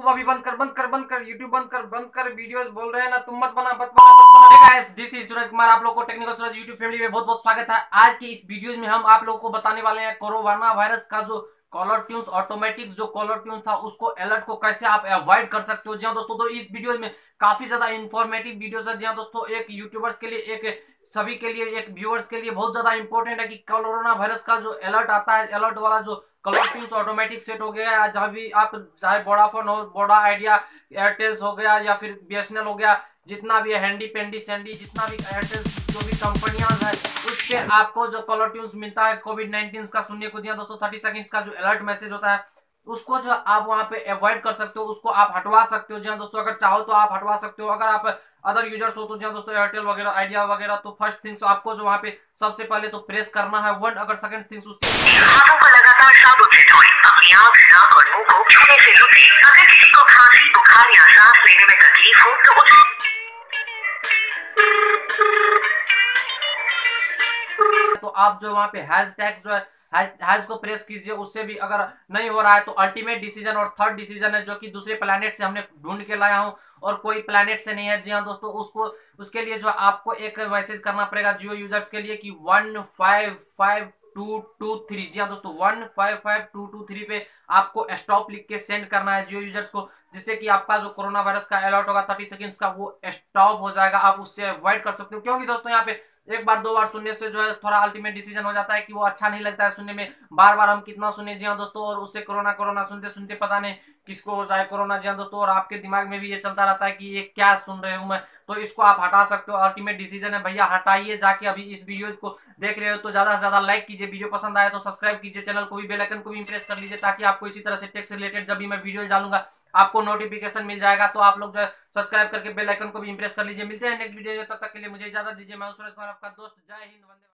को अभी बंद कर यूट्यूब बंद कर वीडियोस बोल रहे हैं ना, तुम मत बना। Guys, this is Suraj Kumar, आप लोग को टेक्निकल सूरज यूट्यूब फैमिली में बहुत बहुत स्वागत है। आज के इस वीडियो में हम आप लोग को बताने वाले हैं कोरोना वायरस का जो कॉलर ट्यून्स ऑटोमेटिक जो कॉलर ट्यून था उसको अलर्ट को कैसे आप अवॉइड कर सकते हो। जी हाँ दोस्तों, तो इस वीडियो में काफी ज्यादा इंफॉर्मेटिव वीडियोस है। जी हाँ दोस्तों, एक यूट्यूबर्स के लिए, एक सभी के लिए, एक व्यूअर्स के लिए बहुत ज्यादा इंपॉर्टेंट है कि कोरोना वायरस का जो अलर्ट आता है, अलर्ट वाला जो कलर ट्यून्स ऑटोमेटिक सेट हो गया है। जहां भी आप चाहे वोडाफोन हो, वोडा आइडिया, एयरटेल्स हो गया या फिर बीएसएनएल हो गया, जितना भी है हैंडी पेंडी सैंडी, जितना भी एयरटेल जो भी कंपनियां है, उससे आपको जो कलर ट्यून्स मिलता है कोविड-19 का सुनने को दिया दोस्तों, 30 सेकंड्स का जो अलर्ट मैसेज होता है उसको जो आप वहां पे अवॉइड कर सकते हो, उसको आप हटवा सकते हो। जी हाँ दोस्तों, अगर चाहो तो आप हटवा सकते हो। अगर आप अदर यूजर्स हो तो जी हाँ दोस्तों, एयरटेल वगैरह, आइडिया वगैरह, तो फर्स्ट थिंग्स आपको जो वहां पे सबसे पहले तो प्रेस करना है 1। अगर सेकंड थिंग्स उससे हाथों को लगातार साबुन से धोएं। अपनी आंख, नाक और मुंह को छूने से रोकें। अगर किसी को खांसी, बुखार या सांस लेने में तकलीफ हो तो उसे तो आप जो वहां पे हैशटैग जो है हैश को प्रेस कीजिए। उससे भी अगर नहीं हो रहा है तो अल्टीमेट डिसीजन और थर्ड डिसीजन है, जो कि दूसरे प्लैनेट से हमने ढूंढ के लाया हूं और कोई प्लैनेट से नहीं है। जी हाँ दोस्तों, उसको उसके लिए जो आपको एक मैसेज करना पड़ेगा जियो यूजर्स के लिए कि 155223। जी हाँ दोस्तों, 155223 पे आपको स्टॉप लिख के सेंड करना है जियो यूजर्स को, जिससे कि आपका जो कोरोना वायरस का अलर्ट होगा 30 सेकंड्स का, वो स्टॉप हो जाएगा। आप उससे अवॉइड कर सकते हो, क्योंकि दोस्तों यहाँ पे एक बार दो बार सुनने से जो है थोड़ा अल्टीमेट डिसीजन हो जाता है कि वो अच्छा नहीं लगता है सुनने में। बार बार हम कितना सुने। जी हाँ दोस्तों, और उससे कोरोना कोरोना सुनते सुनते पता नहीं किसको हो जाए कोरोना। जी हाँ दोस्तों, और आपके दिमाग में भी ये चलता रहता है कि ये क्या सुन रहे हूं मैं। तो इसको आप हटा सकते हो, अल्टीमेट डिसीजन है भैया, हटाइए जाके। अभी इस वीडियो को देख रहे हो तो ज्यादा से ज्यादा लाइक कीजिए, वीडियो पसंद आए तो सब्सक्राइब कीजिए, चैनल को भी, बेल आइकन को भी प्रेस कर लीजिए, ताकि आपको इसी तरह से टेक से रिलेटेड जब भी मैं वीडियो डालूंगा आपको नोटिफिकेशन मिल जाएगा। तो आप लोग जो है सब्सक्राइब करके बेल आइकन को भी प्रेस कर लीजिए। मिलते हैं नेक्स्ट वीडियो में, तब तक के लिए मुझे इजाजत दीजिए। मैं सूरज कुमार, आपका दोस्त। जय हिंद, वंदे।